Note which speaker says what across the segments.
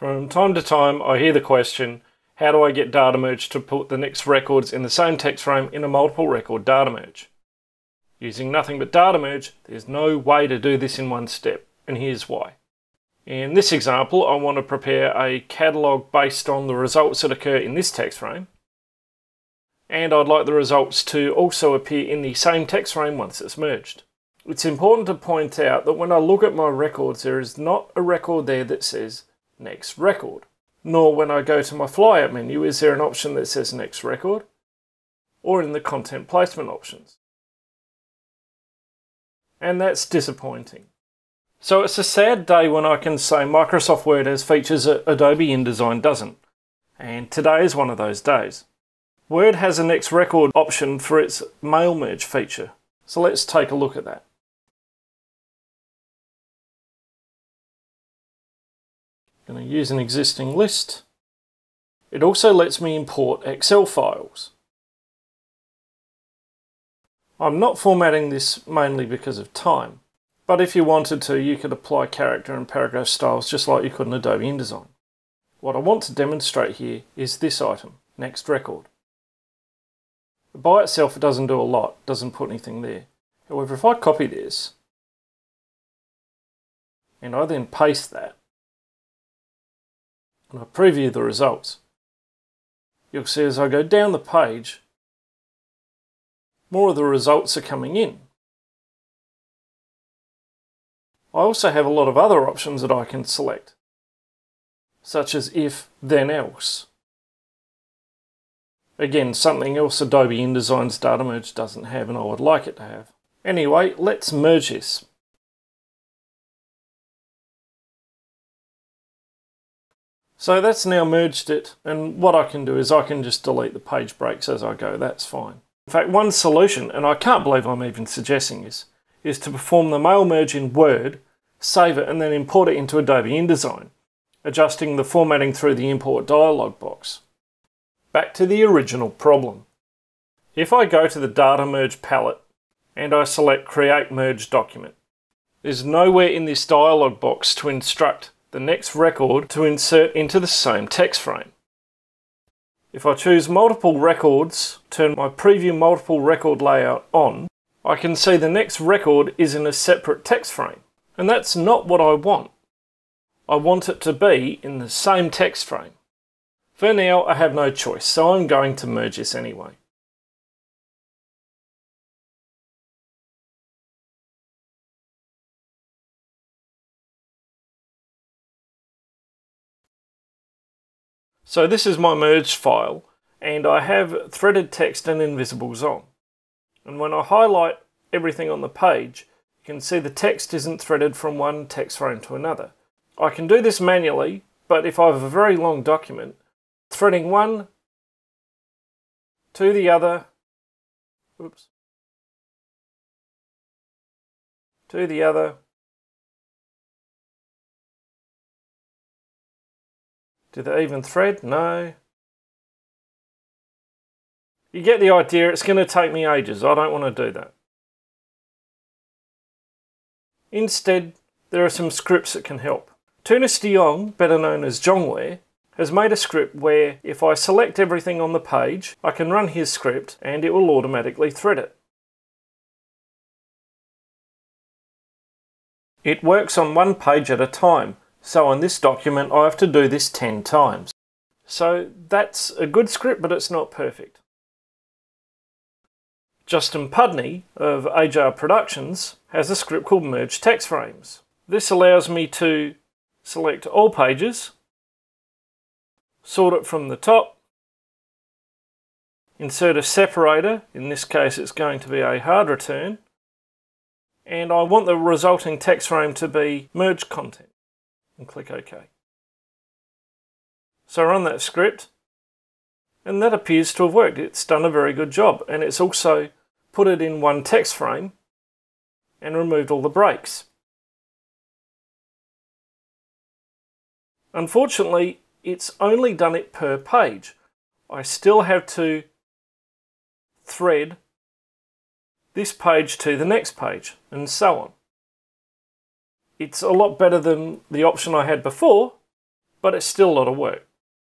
Speaker 1: From time to time I hear the question, how do I get data merge to put the next records in the same text frame in a multiple record data merge? Using nothing but data merge, there's no way to do this in one step, and here's why. In this example, I want to prepare a catalogue based on the results that occur in this text frame, and I'd like the results to also appear in the same text frame once it's merged. It's important to point out that when I look at my records, there is not a record there that says next record. Nor when I go to my flyout menu is there an option that says next record, or in the content placement options. And that's disappointing. So it's a sad day when I can say Microsoft Word has features that Adobe InDesign doesn't. And today is one of those days. Word has a next record option for its mail merge feature. So let's take a look at that. I'm going to use an existing list. It also lets me import Excel files. I'm not formatting this mainly because of time, but if you wanted to, you could apply character and paragraph styles just like you could in Adobe InDesign. What I want to demonstrate here is this item, next record. By itself it doesn't do a lot, doesn't put anything there. However, if I copy this, and I then paste that, and I preview the results, you'll see as I go down the page, more of the results are coming in. I also have a lot of other options that I can select, such as if, then else. Again, something else Adobe InDesign's data merge doesn't have and I would like it to have. Anyway, let's merge this. So that's now merged it, and what I can do is I can just delete the page breaks as I go, that's fine. In fact, one solution, and I can't believe I'm even suggesting this, is to perform the mail merge in Word, save it and then import it into Adobe InDesign, adjusting the formatting through the import dialog box. Back to the original problem. If I go to the data merge palette and I select create merge document, there's nowhere in this dialog box to instruct the next record to insert into the same text frame. If I choose multiple records, turn my preview multiple record layout on, I can see the next record is in a separate text frame. And that's not what I want. I want it to be in the same text frame. For now, I have no choice, so I'm going to merge this anyway. So this is my merged file, and I have threaded text and invisibles on. And when I highlight everything on the page, you can see the text isn't threaded from one text frame to another. I can do this manually, but if I have a very long document, threading one to the other, to the other, did they even thread? No. You get the idea, it's going to take me ages. I don't want to do that. Instead, there are some scripts that can help. Tunis de Jong, better known as Jongware, has made a script where if I select everything on the page, I can run his script and it will automatically thread it. It works on one page at a time. So on this document, I have to do this 10 times. So that's a good script, but it's not perfect. Justin Pudney of Ajar Productions has a script called Merge Text Frames. This allows me to select all pages, sort it from the top, insert a separator, in this case it's going to be a hard return, and I want the resulting text frame to be merge content. And click OK. So I run that script and that appears to have worked. It's done a very good job, and it's also put it in one text frame and removed all the breaks. Unfortunately, it's only done it per page. I still have to thread this page to the next page and so on. It's a lot better than the option I had before, but it's still a lot of work.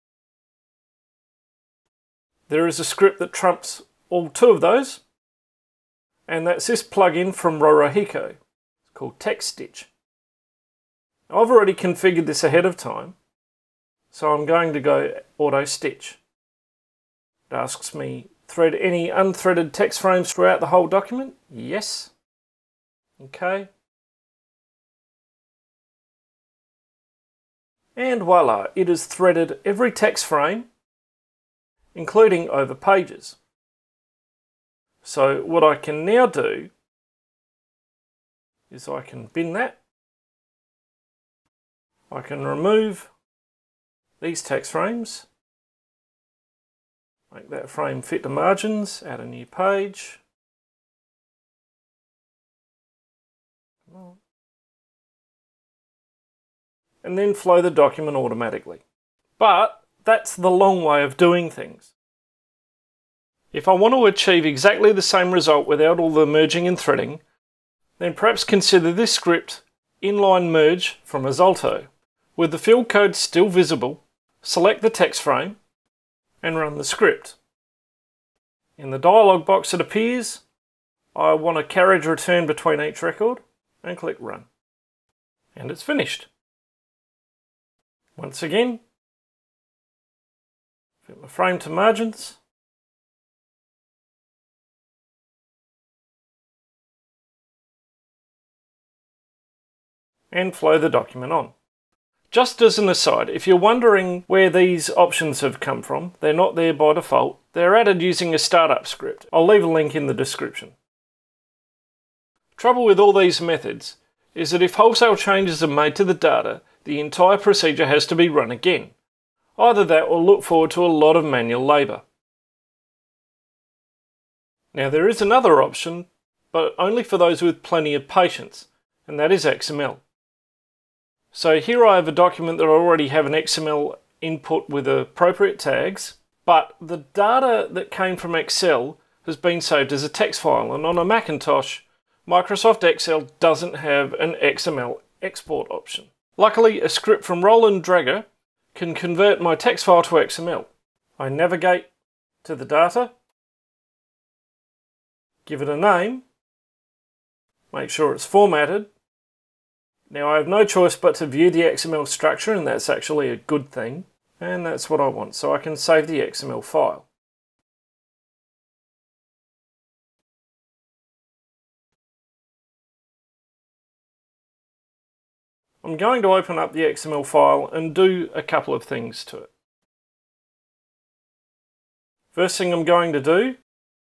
Speaker 1: There is a script that trumps all two of those, and that's this plugin from Rorohiko. It's called TextStitch. I've already configured this ahead of time, so I'm going to go auto stitch. It asks me, thread any unthreaded text frames throughout the whole document? Yes. Okay. And voila, it has threaded every text frame, including over pages. So what I can now do is I can bin that. I can remove these text frames, make that frame fit the margins, add a new page. And then flow the document automatically. But that's the long way of doing things. If I want to achieve exactly the same result without all the merging and threading, then perhaps consider this script, Inline Merge from Ozalto. With the field code still visible, select the text frame and run the script. In the dialog box that appears, I want a carriage return between each record and click Run. And it's finished. Once again, fit my frame to margins. And flow the document on. Just as an aside, if you're wondering where these options have come from, they're not there by default. They're added using a startup script. I'll leave a link in the description. Trouble with all these methods is that if wholesale changes are made to the data, the entire procedure has to be run again. Either that or look forward to a lot of manual labour. Now there is another option, but only for those with plenty of patience, and that is XML. So here I have a document that I already have an XML input with appropriate tags, but the data that came from Excel has been saved as a text file, and on a Macintosh, Microsoft Excel doesn't have an XML export option. Luckily, a script from Roland Drager can convert my text file to XML. I navigate to the data, give it a name, make sure it's formatted. Now I have no choice but to view the XML structure, and that's actually a good thing, and that's what I want, so I can save the XML file. I'm going to open up the XML file and do a couple of things to it. First thing I'm going to do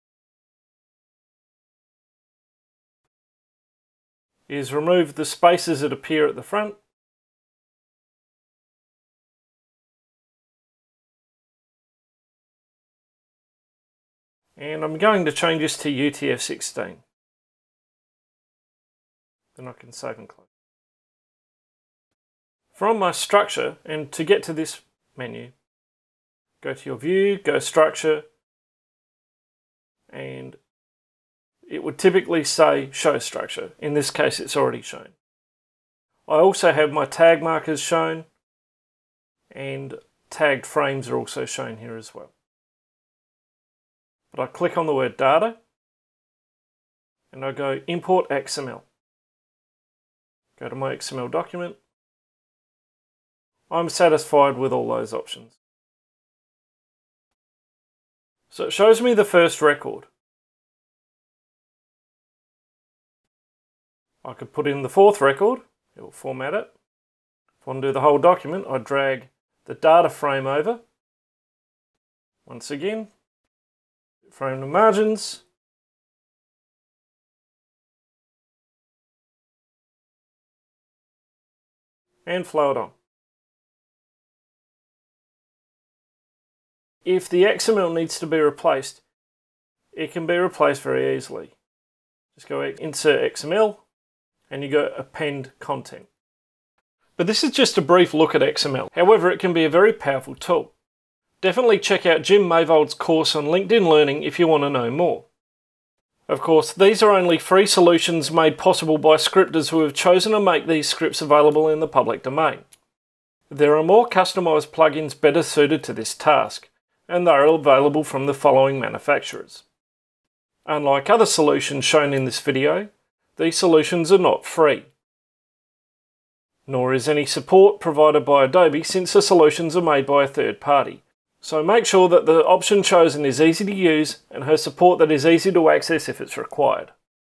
Speaker 1: is remove the spaces that appear at the front. And I'm going to change this to UTF-16. Then I can save and close. From my structure, and to get to this menu, go to your view, go structure, and it would typically say show structure. In this case, it's already shown. I also have my tag markers shown, and tagged frames are also shown here as well. But I click on the word data, and I go import XML. Go to my XML document. I'm satisfied with all those options. So it shows me the first record. I could put in the fourth record, it will format it. If I want to do the whole document, I drag the data frame over. Once again, frame the margins. And flow it on. If the XML needs to be replaced, it can be replaced very easily. Just go insert XML and you go append content. But this is just a brief look at XML. However, it can be a very powerful tool. Definitely check out Jim Mavold's course on LinkedIn Learning if you want to know more. Of course, these are only free solutions made possible by scripters who have chosen to make these scripts available in the public domain. There are more customised plugins better suited to this task, and they are available from the following manufacturers. Unlike other solutions shown in this video, these solutions are not free. Nor is any support provided by Adobe since the solutions are made by a third party. So make sure that the option chosen is easy to use and has support that is easy to access if it's required.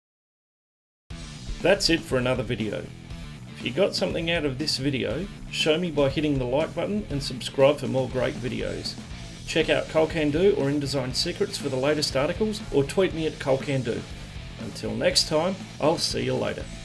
Speaker 1: That's it for another video. If you got something out of this video, show me by hitting the like button and subscribe for more great videos. Check out ColCanDo or InDesign Secrets for the latest articles, or tweet me at ColCanDo. Until next time, I'll see you later.